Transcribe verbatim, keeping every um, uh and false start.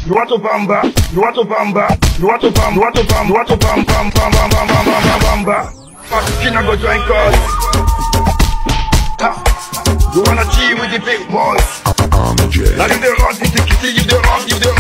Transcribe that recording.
you want to bamba, you want to bamba, you want to bamba, you want to bamba, you want to bamba, bamba, bamba, bamba, bamba, bamba. Packina go join cause. You wanna chill with the big boys. Now you the run, the kitty, you the run, you the